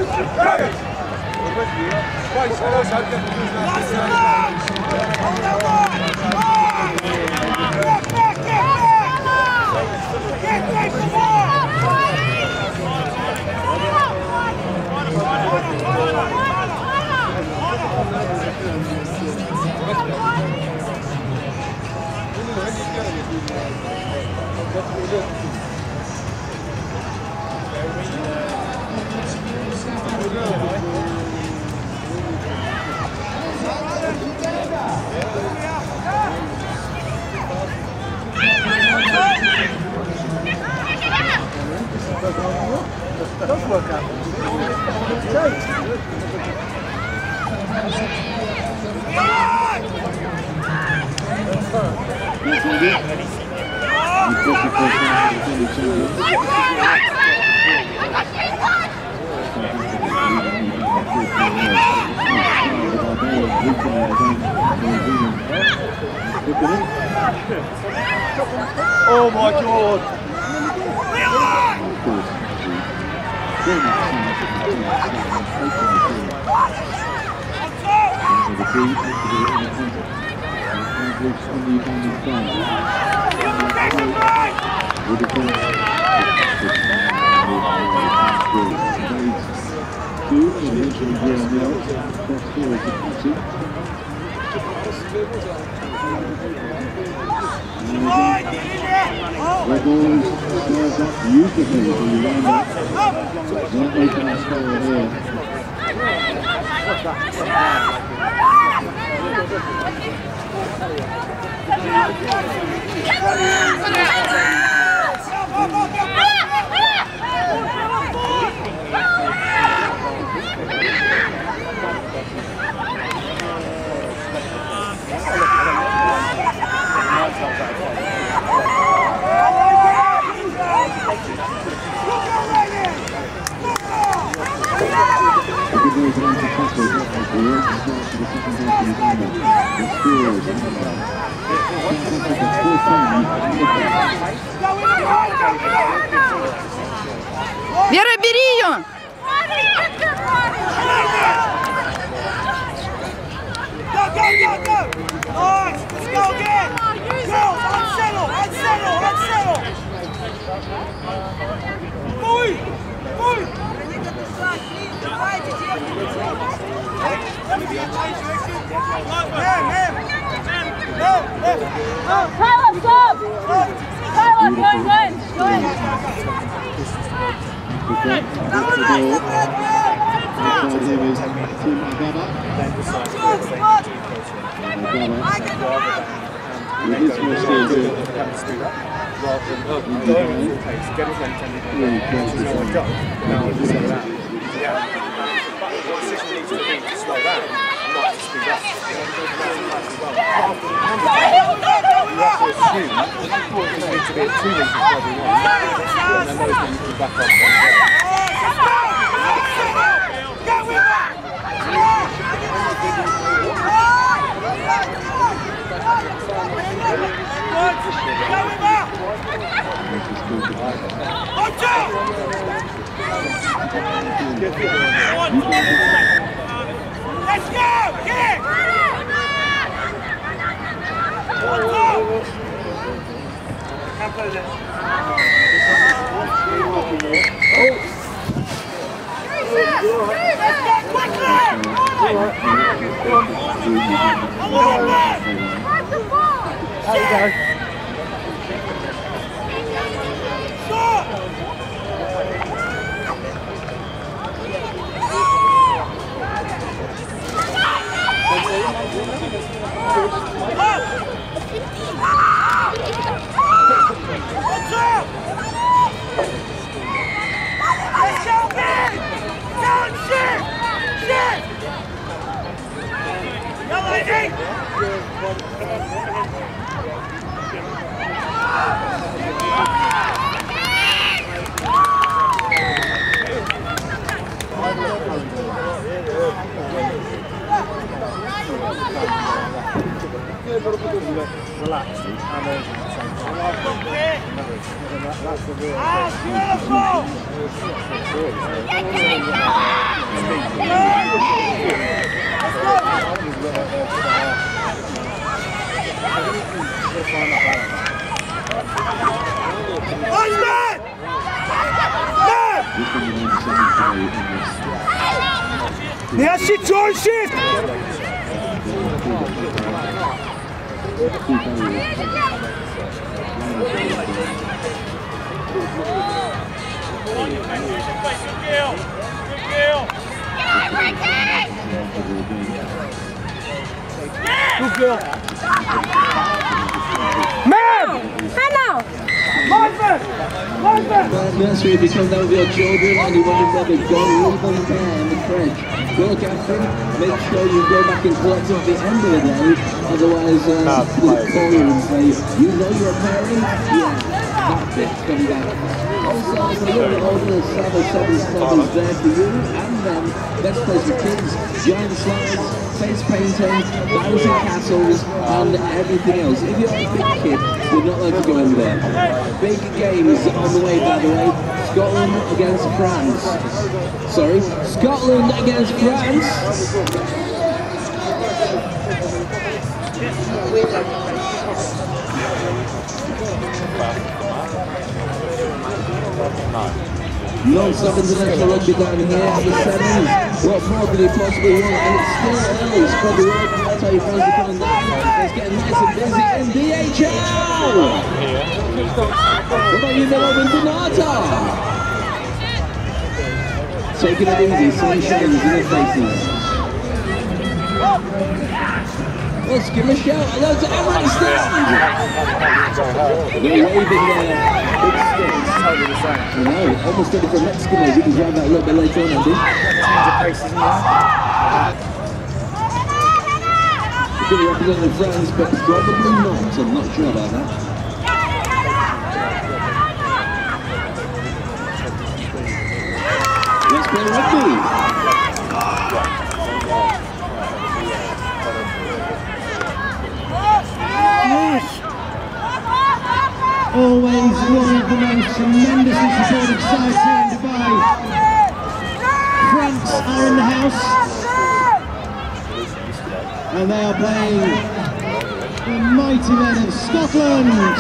Does work out. Oh my God! Red Bulls serves up beautifully for the round-up. Not making a score here. Вера, бери ее! Nice! Let's go again! Girls, unsettle! Unsettle! Unsettle! Move! Move! Tyler, stop! Tyler, go in! Go in! Let's go! Get! beautiful! Yes, she joined shift! Good girl. Man! Hannah! Nursery, if you come down with your children and you wonder where they've gone, leave them there in the crèche. Go look after them, make sure you go back and collect them at the end of the day, otherwise they'll call you and say, you know you're a parent? Yeah, that bit's come back. Also, as a little older, the 7 Club is there for you, and then best place for kids, giant slides, face painting, bouncing castles, and everything else. If you're a big kid, you're not allowed to go in there. Big games on the way, by the way. Scotland against France. Sorry, Scotland against France. Non-stop international rugby down here at the sevens. What more could he possibly want? And it's still early. Spread the word. Tell your friends to come down. It's getting nice and busy in DHL. What about you, Milan Donata? Taking it easy, sunshine in their faces. Let's give him a shout. Hello to Emily Stand. They're waving their big sticks. I know, almost ready for Mexicans. You can drive that a little bit later on, Andy. We're going to represent the France, but probably not. I'm not sure about that. Let's play rugby. Always one of the most tremendously supportive sides here in Dubai. France are in the house. And they are playing the mighty men of Scotland.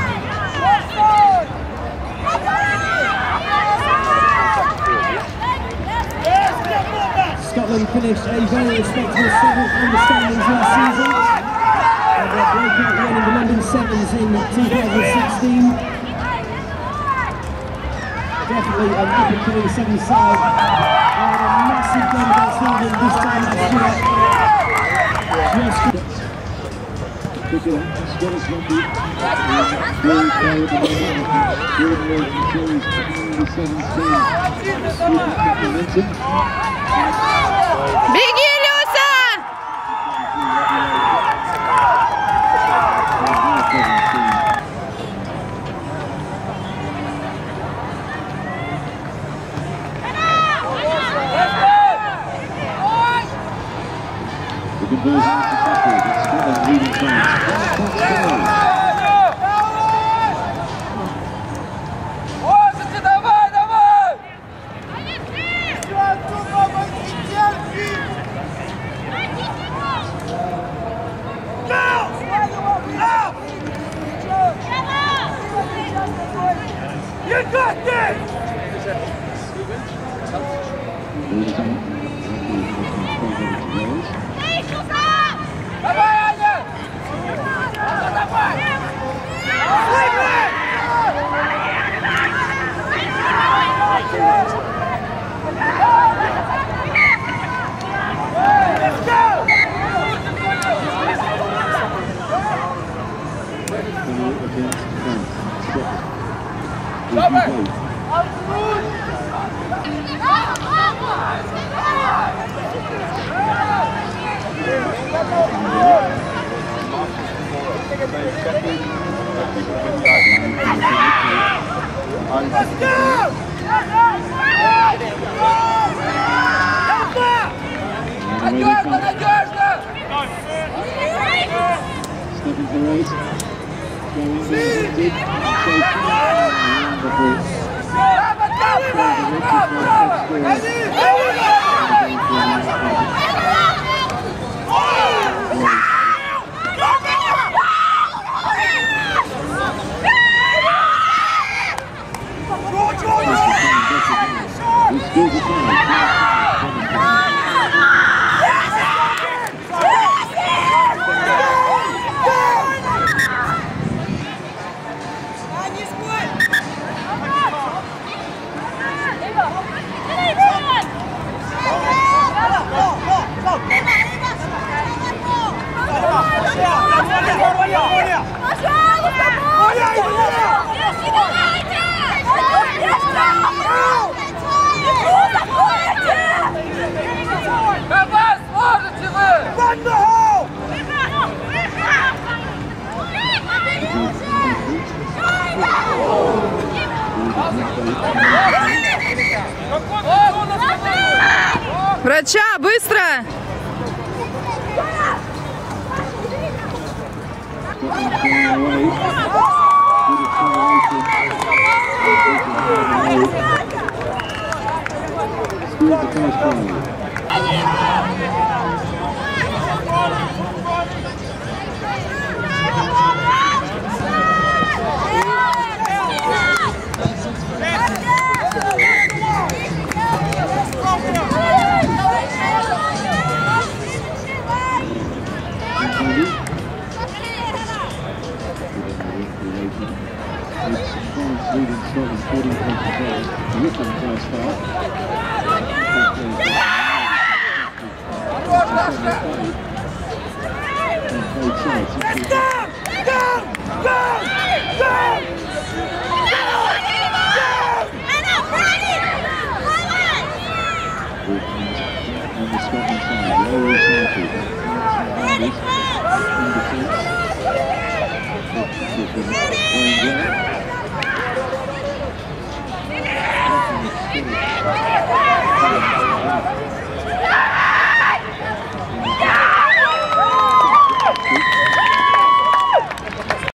Scotland finished a very respectable 7th on the standings last season. Their breakout win in the London Sevens in 2016. Definitely an up-and-coming 7 side. They had a massive game against England this time last year. Pick it up, Scottish rugby. Very proud of the Беги, Люся! The conversion to tackle, it's Scotland leading France. You got this! Let's go! Let's go! Надежно! Stepping for race. Врача, быстро! Ready?